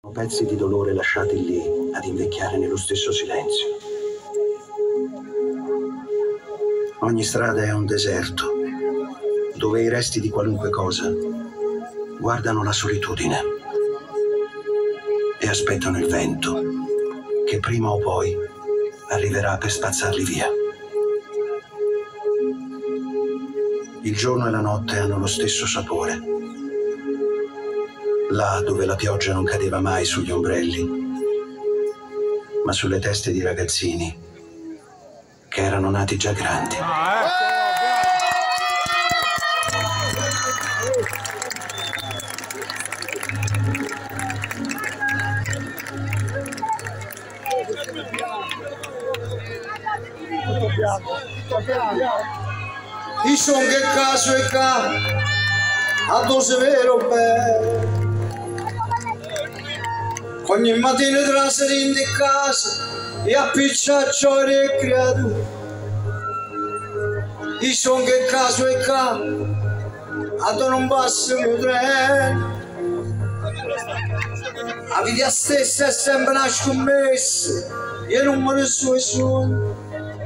Pezzi di dolore lasciati lì ad invecchiare nello stesso silenzio. Ogni strada è un deserto, dove i resti di qualunque cosa guardano la solitudine e aspettano il vento che prima o poi arriverà per spazzarli via. Il giorno e la notte hanno lo stesso sapore. Là dove la pioggia non cadeva mai sugli ombrelli, ma sulle teste di ragazzini che erano nati già grandi. Io sono che caso e ca, a dose vero bello. Ogni mattina traserindo in casa e appicciaccio le creature. Io sono che caso e ca, a non passa il mio treno. La vita stessa è sempre una scommessa, io non me ne so nessuno.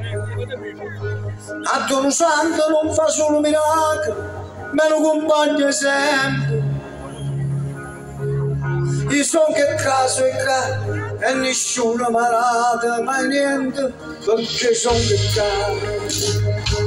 A Dono Santo non fa solo miracoli, me lo accompagna sempre. Io sono che caso e ca, e nessuno mi arata mai niente, perché sono che caso.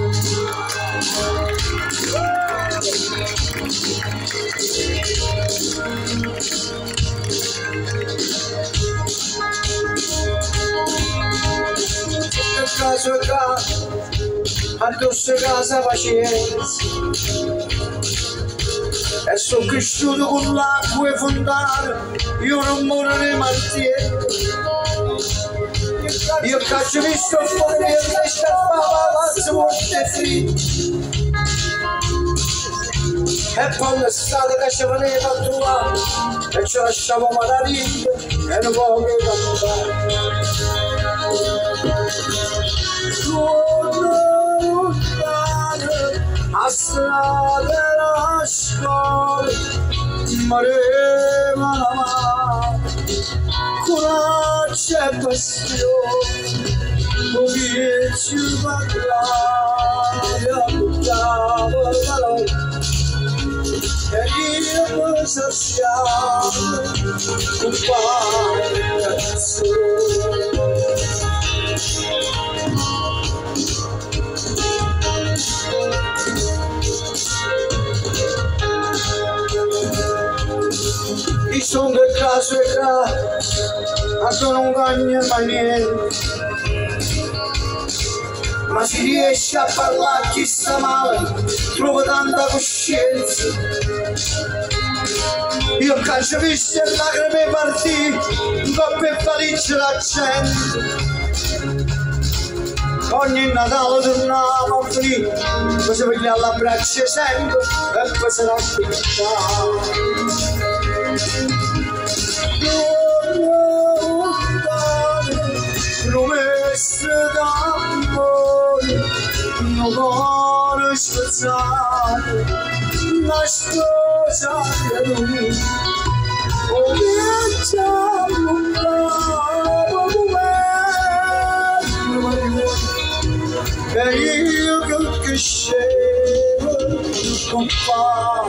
Che caso e ca, addosso casa pazienza. E sono cresciuto con l'acqua e fontane, io non muoio nei martieri. Io caccio visto fuori e mi scappava l'alzo morte fritto. E poi l'estate che ci voleva trovare, e ci lasciavamo la riga e non voglio cantare. A strada la scuola mareva la mano, coraggio e passione, come ci parlava, buttava parole, e io mi saziavo con quale canzone. Io sono che caso e ca, a non guagna mai niente, ma si riesce a parlare chi sta male, trova tanta coscienza. Io caccio visto e lacrime partite, un po' per valigia la gente. Ogni Natale tornavo a finire, poi si veglia alla braccia sempre e poi se la aspettava. Promesse d'amore, non vuole spezzare, la sposa di lui, o viaggiamo un po' e io che crescevo con